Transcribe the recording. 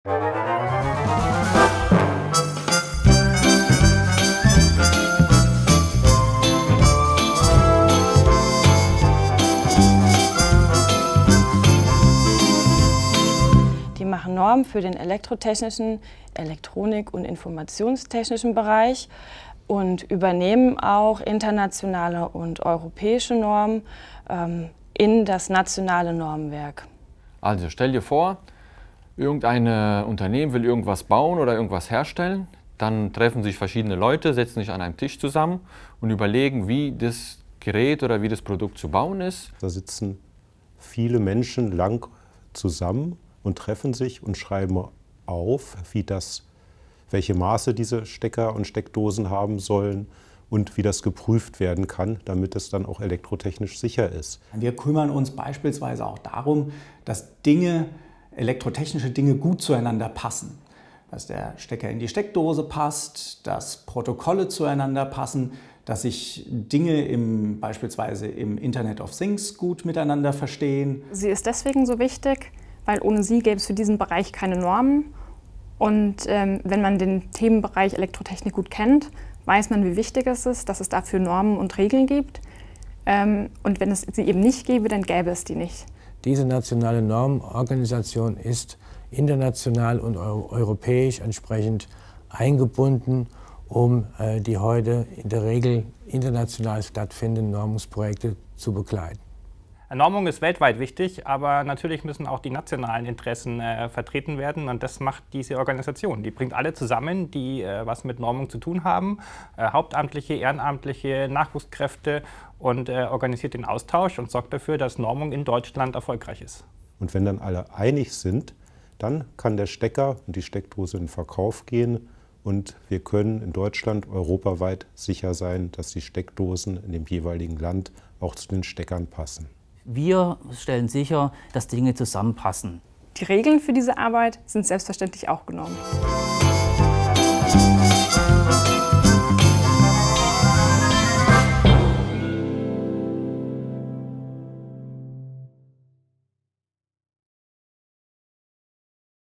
Die machen Normen für den elektrotechnischen, Elektronik- und informationstechnischen Bereich und übernehmen auch internationale und europäische Normen in das nationale Normenwerk. Also stell dir vor, irgendein Unternehmen will irgendwas bauen oder irgendwas herstellen. Dann treffen sich verschiedene Leute, setzen sich an einem Tisch zusammen und überlegen, wie das Gerät oder wie das Produkt zu bauen ist. Da sitzen viele Menschen lang zusammen und treffen sich und schreiben auf, welche Maße diese Stecker und Steckdosen haben sollen und wie das geprüft werden kann, damit es dann auch elektrotechnisch sicher ist. Wir kümmern uns beispielsweise auch darum, dass elektrotechnische Dinge gut zueinander passen. Dass der Stecker in die Steckdose passt, dass Protokolle zueinander passen, dass sich Dinge beispielsweise im Internet of Things gut miteinander verstehen. Sie ist deswegen so wichtig, weil ohne sie gäbe es für diesen Bereich keine Normen. Und wenn man den Themenbereich Elektrotechnik gut kennt, weiß man, wie wichtig es ist, dass es dafür Normen und Regeln gibt. Und wenn es sie eben nicht gäbe, dann gäbe es die nicht. Diese nationale Normenorganisation ist international und europäisch entsprechend eingebunden, um die heute in der Regel international stattfindenden Normungsprojekte zu begleiten. Normung ist weltweit wichtig, aber natürlich müssen auch die nationalen Interessen vertreten werden und das macht diese Organisation. Die bringt alle zusammen, die was mit Normung zu tun haben, hauptamtliche, ehrenamtliche, Nachwuchskräfte und organisiert den Austausch und sorgt dafür, dass Normung in Deutschland erfolgreich ist. Und wenn dann alle einig sind, dann kann der Stecker und die Steckdose in den Verkauf gehen und wir können in Deutschland europaweit sicher sein, dass die Steckdosen in dem jeweiligen Land auch zu den Steckern passen. Wir stellen sicher, dass Dinge zusammenpassen. Die Regeln für diese Arbeit sind selbstverständlich auch genommen.